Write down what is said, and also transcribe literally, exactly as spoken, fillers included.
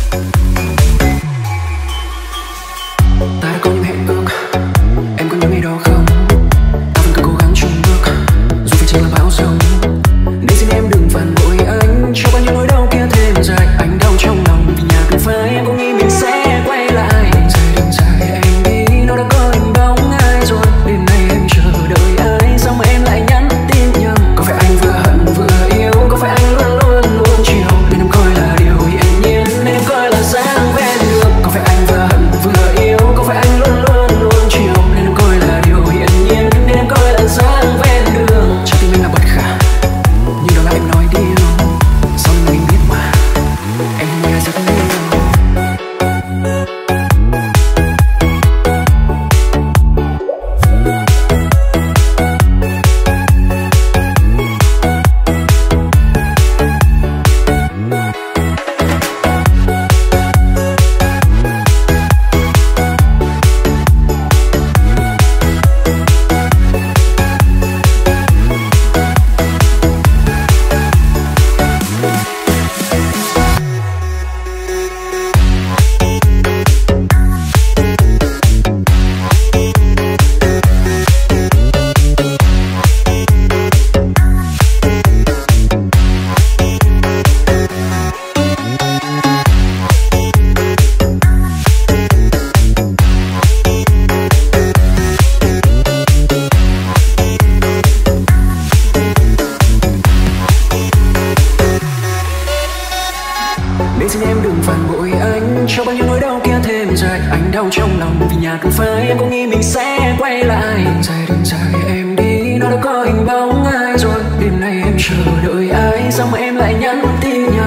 Ta đã có những hẹn ước, em có nhớ ngày đó không? Ta vẫn cứ cố gắng chung bước, dù phải chăng là bão giông. Nên xin em đừng phản bội anh, cho bao nhiêu nỗi đau kia thêm dài. Anh đau trong lòng vì nhà cứ phải em cũng nghĩ mình sẽ quay lại. Dài đừng dài em đi, nó đã có hình bóng ai rồi. Đêm nay em chờ đợi ai, sao mà em lại nhắn tin nhầm? Có phải anh vừa hận vừa yêu, có phải anh luôn luôn luôn chiều, nên em coi là điều hiển nhiên, nên em coi là dáng ven đường. Có phải anh vừa hận vừa yêu, có phải anh luôn luôn luôn chiều, nên em coi là điều hiển nhiên, nên em coi là dáng ven đường. Trái tim em là bất khả, nhưng đó là em nói điều, sao mình biết mà em không ai rất yêu. Nên xin em đừng phản bội anh, cho bao nhiêu nỗi đau kia thêm dài. Anh đau trong lòng vì nhà cứ phải em cũng nghĩ mình sẽ quay lại. Dài đừng dài em đi, nó đã có hình bóng ai rồi. Đêm nay em chờ đợi ai, sao mà em lại nhắn tin nhầm?